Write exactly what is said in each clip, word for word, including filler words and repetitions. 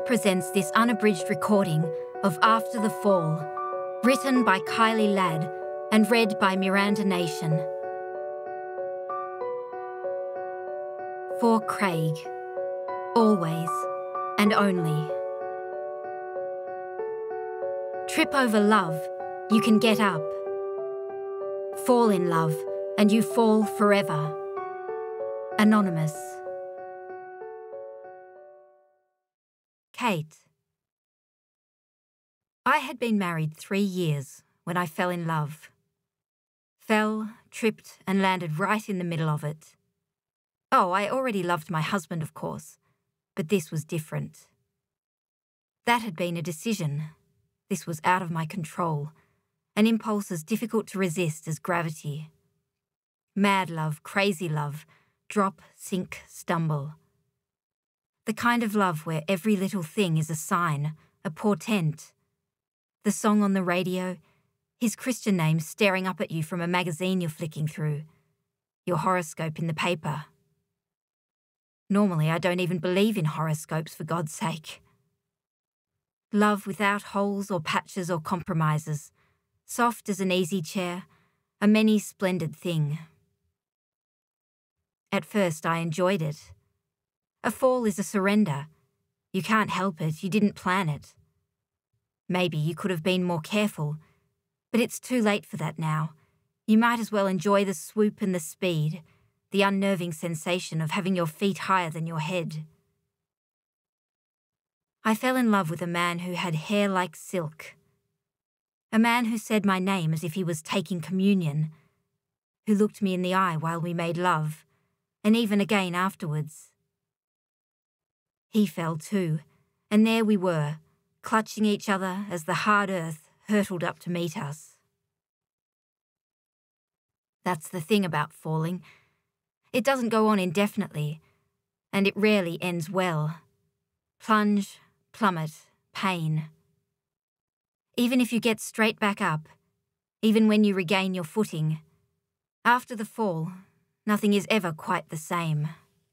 presents this unabridged recording of After the Fall, written by Kylie Ladd and read by Miranda Nation. For Craig, always and only. Trip over love, you can get up. Fall in love, and you fall forever. Anonymous. Kate. I had been married three years when I fell in love. Fell, tripped, and landed right in the middle of it. Oh, I already loved my husband, of course, but this was different. That had been a decision. This was out of my control, an impulse as difficult to resist as gravity. Mad love, crazy love, drop, sink, stumble. The kind of love where every little thing is a sign, a portent. The song on the radio, his Christian name staring up at you from a magazine you're flicking through, your horoscope in the paper. Normally, I don't even believe in horoscopes, for God's sake. Love without holes or patches or compromises, soft as an easy chair, a many splendid thing. At first, I enjoyed it. A fall is a surrender. You can't help it, you didn't plan it. Maybe you could have been more careful, but it's too late for that now. You might as well enjoy the swoop and the speed, the unnerving sensation of having your feet higher than your head. I fell in love with a man who had hair like silk. A man who said my name as if he was taking communion, who looked me in the eye while we made love, and even again afterwards. He fell too, and there we were, clutching each other as the hard earth hurtled up to meet us. That's the thing about falling. It doesn't go on indefinitely, and it rarely ends well. Plunge, plummet, pain. Even if you get straight back up, even when you regain your footing, after the fall, nothing is ever quite the same.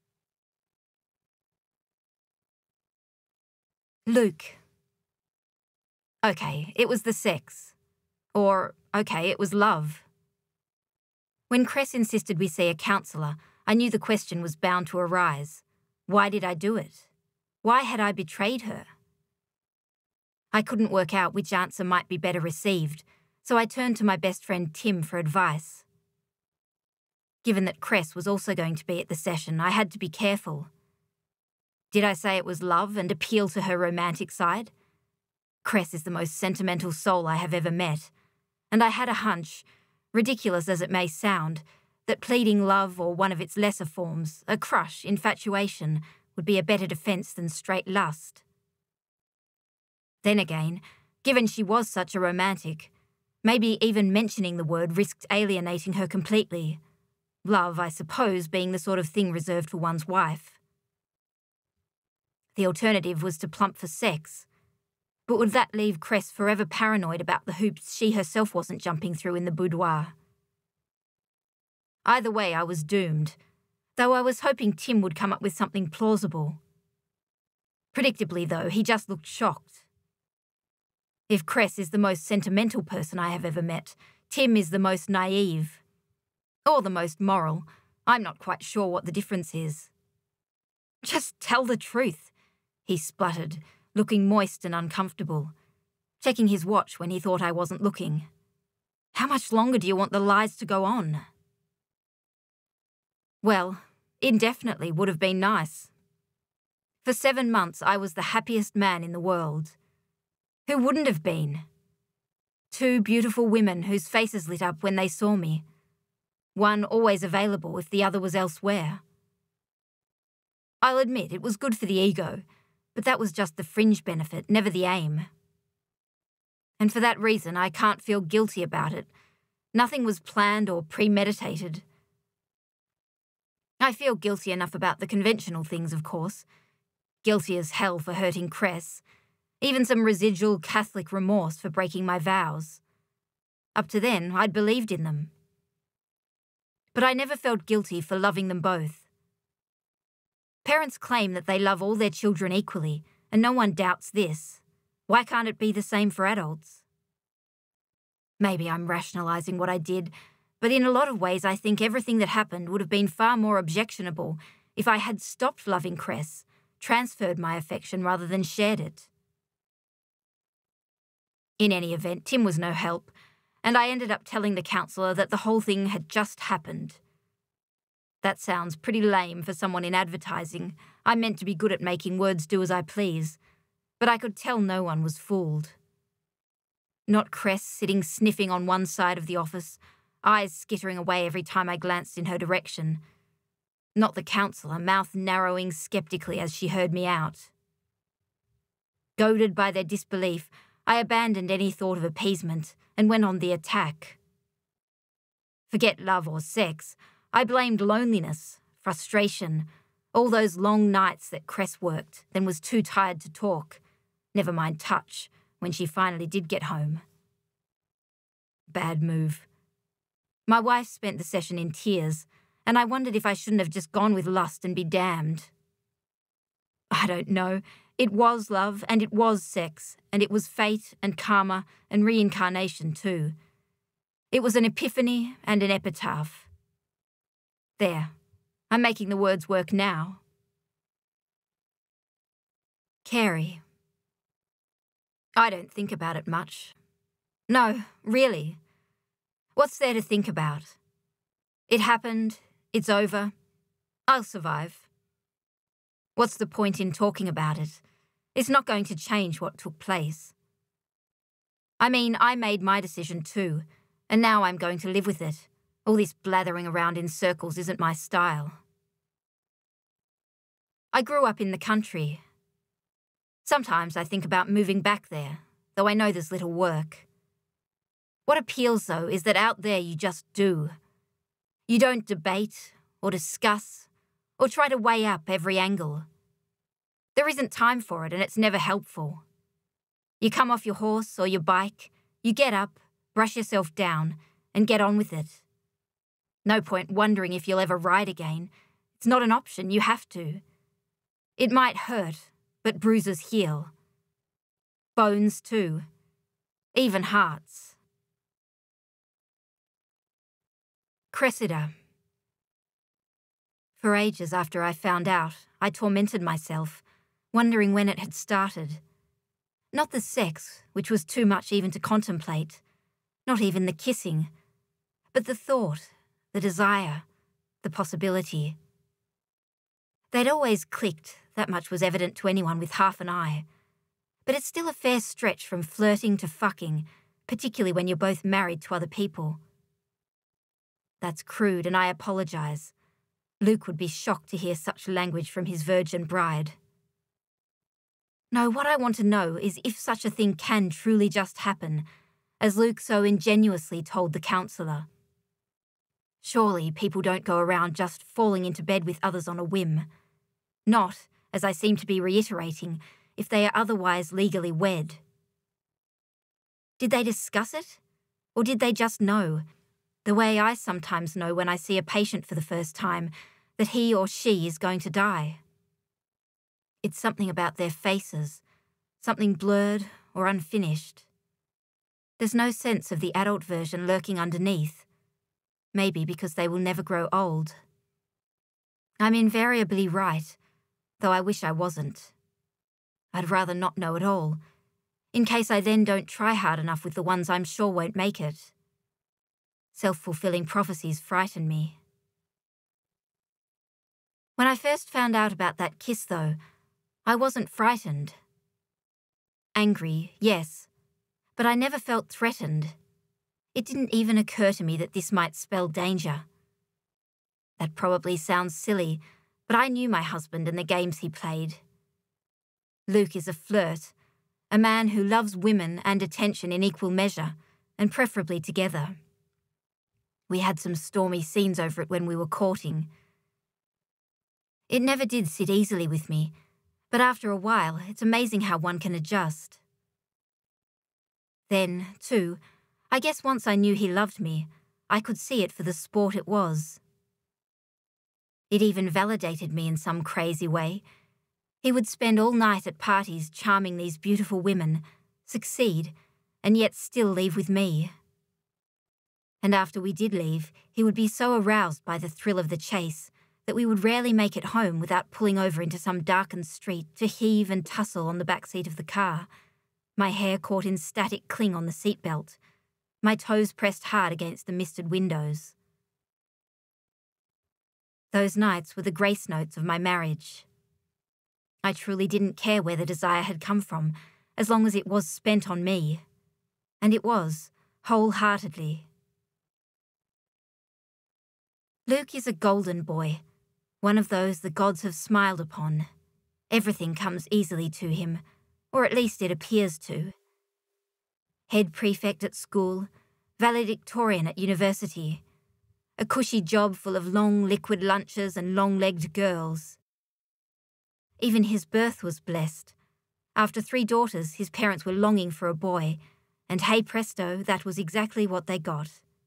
Luke. Okay, it was the sex. Or, okay, it was love. When Cress insisted we see a counsellor, I knew the question was bound to arise. Why did I do it? Why had I betrayed her? I couldn't work out which answer might be better received, so I turned to my best friend Tim for advice. Given that Cress was also going to be at the session, I had to be careful. Did I say it was love and appeal to her romantic side? Cress is the most sentimental soul I have ever met, and I had a hunch, ridiculous as it may sound, that pleading love or one of its lesser forms, a crush, infatuation, would be a better defence than straight lust. Then again, given she was such a romantic, maybe even mentioning the word risked alienating her completely. Love, I suppose, being the sort of thing reserved for one's wife. The alternative was to plump for sex. But would that leave Cress forever paranoid about the hoops she herself wasn't jumping through in the boudoir? Either way, I was doomed, though I was hoping Tim would come up with something plausible. Predictably, though, he just looked shocked. If Cress is the most sentimental person I have ever met, Tim is the most naive. Or the most moral. I'm not quite sure what the difference is. Just tell the truth, he spluttered, looking moist and uncomfortable, checking his watch when he thought I wasn't looking. How much longer do you want the lies to go on? Well, indefinitely would have been nice. For seven months I was the happiest man in the world. Who wouldn't have been? Two beautiful women whose faces lit up when they saw me. One always available if the other was elsewhere. I'll admit it was good for the ego, but that was just the fringe benefit, never the aim. And for that reason, I can't feel guilty about it. Nothing was planned or premeditated. I feel guilty enough about the conventional things, of course. Guilty as hell for hurting Cress. Even some residual Catholic remorse for breaking my vows. Up to then, I'd believed in them. But I never felt guilty for loving them both. Parents claim that they love all their children equally, and no one doubts this. Why can't it be the same for adults? Maybe I'm rationalising what I did, but in a lot of ways I think everything that happened would have been far more objectionable if I had stopped loving Cress, transferred my affection rather than shared it. In any event, Tim was no help, and I ended up telling the counsellor that the whole thing had just happened. That sounds pretty lame for someone in advertising. I'm meant to be good at making words do as I please, but I could tell no one was fooled. Not Cress sitting sniffing on one side of the office, eyes skittering away every time I glanced in her direction. Not the counsellor, mouth narrowing sceptically as she heard me out. Goaded by their disbelief, I abandoned any thought of appeasement and went on the attack. Forget love or sex, I blamed loneliness, frustration, all those long nights that Cress worked, then was too tired to talk, never mind touch, when she finally did get home. Bad move. My wife spent the session in tears, and I wondered if I shouldn't have just gone with lust and be damned. I don't know. It was love, and it was sex, and it was fate and karma and reincarnation too. It was an epiphany and an epitaph. There, I'm making the words work now. Cary. I don't think about it much. No, really. What's there to think about? It happened, it's over. I'll survive. What's the point in talking about it? It's not going to change what took place. I mean, I made my decision too, and now I'm going to live with it. All this blathering around in circles isn't my style. I grew up in the country. Sometimes I think about moving back there, though I know there's little work. What appeals, though, is that out there you just do. You don't debate or discuss or try to weigh up every angle. There isn't time for it, and it's never helpful. You come off your horse or your bike, you get up, brush yourself down, and get on with it. No point wondering if you'll ever ride again. It's not an option, you have to. It might hurt, but bruises heal. Bones, too. Even hearts. Cressida. For ages after I found out, I tormented myself, wondering when it had started. Not the sex, which was too much even to contemplate. Not even the kissing. But the thought, the desire, the possibility. They'd always clicked, that much was evident to anyone with half an eye. But it's still a fair stretch from flirting to fucking, particularly when you're both married to other people. That's crude, and I apologise. Luke would be shocked to hear such language from his virgin bride. No, what I want to know is if such a thing can truly just happen, as Luke so ingenuously told the counsellor. Surely people don't go around just falling into bed with others on a whim. Not, as I seem to be reiterating, if they are otherwise legally wed. Did they discuss it? Or did they just know, the way I sometimes know when I see a patient for the first time, that he or she is going to die? It's something about their faces, something blurred or unfinished. There's no sense of the adult version lurking underneath, maybe because they will never grow old. I'm invariably right, though I wish I wasn't. I'd rather not know at all, in case I then don't try hard enough with the ones I'm sure won't make it. Self-fulfilling prophecies frighten me. When I first found out about that kiss, though, I wasn't frightened. Angry, yes, but I never felt threatened. It didn't even occur to me that this might spell danger. That probably sounds silly, but I knew my husband and the games he played. Luke is a flirt, a man who loves women and attention in equal measure, and preferably together. We had some stormy scenes over it when we were courting. It never did sit easily with me, but after a while, it's amazing how one can adjust. Then, too, I guess once I knew he loved me, I could see it for the sport it was. It even validated me in some crazy way. He would spend all night at parties charming these beautiful women, succeed, and yet still leave with me. And after we did leave, he would be so aroused by the thrill of the chase that we would rarely make it home without pulling over into some darkened street to heave and tussle on the back seat of the car, my hair caught in static cling on the seatbelt, my toes pressed hard against the misted windows. Those nights were the grace notes of my marriage. I truly didn't care where the desire had come from, as long as it was spent on me. And it was, wholeheartedly. Luke is a golden boy, one of those the gods have smiled upon. Everything comes easily to him, or at least it appears to. Head prefect at school, valedictorian at university, a cushy job full of long liquid lunches and long-legged girls. Even his birth was blessed. After three daughters, his parents were longing for a boy, and hey presto, that was exactly what they got.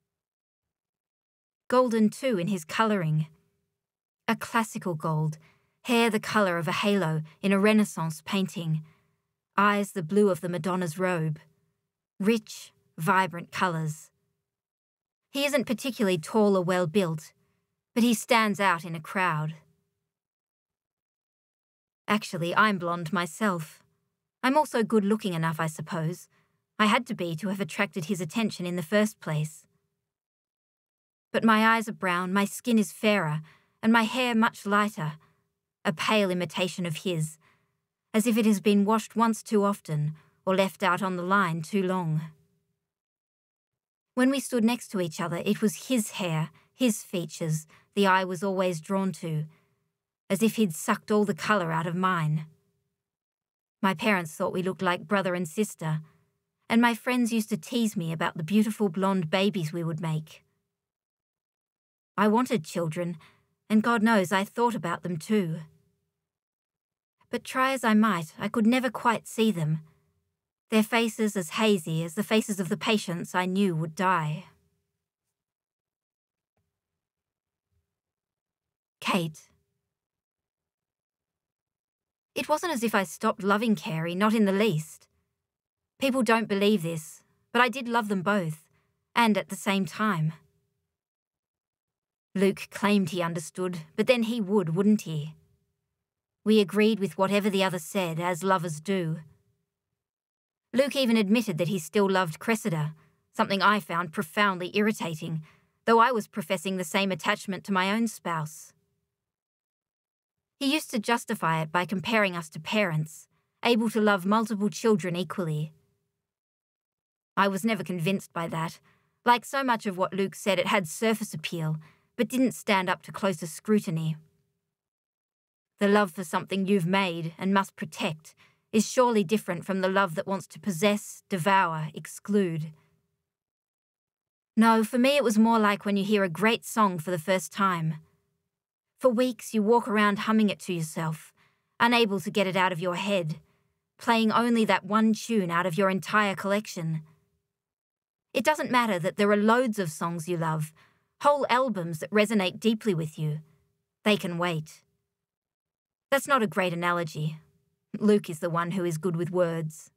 Golden too in his colouring. A classical gold, hair the colour of a halo in a Renaissance painting, eyes the blue of the Madonna's robe. Rich, vibrant colours. He isn't particularly tall or well-built, but he stands out in a crowd. Actually, I'm blonde myself. I'm also good-looking enough, I suppose. I had to be to have attracted his attention in the first place. But my eyes are brown, my skin is fairer, and my hair much lighter, a pale imitation of his, as if it has been washed once too often or left out on the line too long. When we stood next to each other, it was his hair, his features, the eye was always drawn to, as if he'd sucked all the colour out of mine. My parents thought we looked like brother and sister, and my friends used to tease me about the beautiful blonde babies we would make. I wanted children, and God knows I thought about them too. But try as I might, I could never quite see them, their faces as hazy as the faces of the patients I knew would die. Kate. It wasn't as if I stopped loving Cary, not in the least. People don't believe this, but I did love them both, and at the same time. Luke claimed he understood, but then he would, wouldn't he? We agreed with whatever the other said, as lovers do. Luke even admitted that he still loved Cressida, something I found profoundly irritating, though I was professing the same attachment to my own spouse. He used to justify it by comparing us to parents, able to love multiple children equally. I was never convinced by that. Like so much of what Luke said, it had surface appeal, but didn't stand up to closer scrutiny. The love for something you've made and must protect is surely different from the love that wants to possess, devour, exclude. No, for me it was more like when you hear a great song for the first time. For weeks you walk around humming it to yourself, unable to get it out of your head, playing only that one tune out of your entire collection. It doesn't matter that there are loads of songs you love, whole albums that resonate deeply with you. They can wait. That's not a great analogy. Luke is the one who is good with words.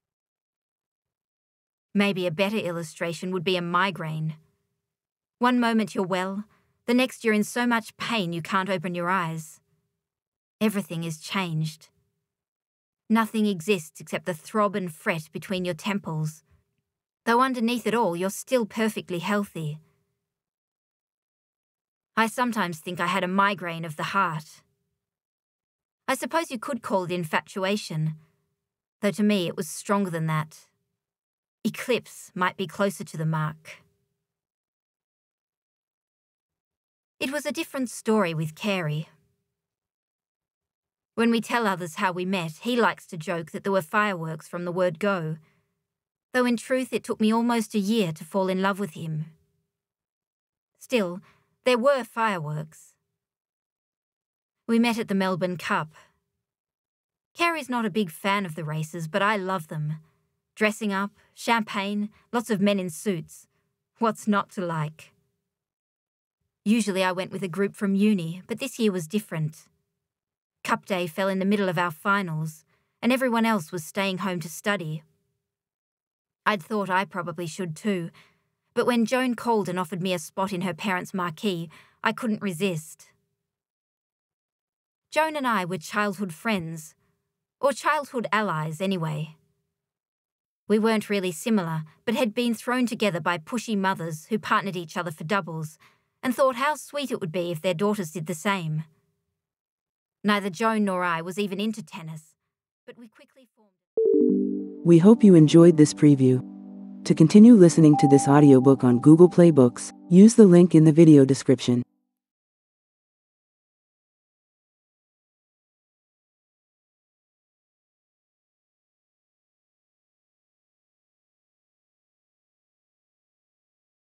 Maybe a better illustration would be a migraine. One moment you're well, the next you're in so much pain you can't open your eyes. Everything is changed. Nothing exists except the throb and fret between your temples, though underneath it all you're still perfectly healthy. I sometimes think I had a migraine of the heart. I suppose you could call it infatuation, though to me it was stronger than that. Eclipse might be closer to the mark. It was a different story with Cary. When we tell others how we met, he likes to joke that there were fireworks from the word go, though in truth it took me almost a year to fall in love with him. Still, there were fireworks. We met at the Melbourne Cup. Cary's not a big fan of the races, but I love them. Dressing up, champagne, lots of men in suits. What's not to like? Usually I went with a group from uni, but this year was different. Cup day fell in the middle of our finals, and everyone else was staying home to study. I'd thought I probably should too, but when Joan called and offered me a spot in her parents' marquee, I couldn't resist. Joan and I were childhood friends, or childhood allies anyway. We weren't really similar, but had been thrown together by pushy mothers who partnered each other for doubles, and thought how sweet it would be if their daughters did the same. Neither Joan nor I was even into tennis, but we quickly formed... We hope you enjoyed this preview. To continue listening to this audiobook on Google Play Books, use the link in the video description.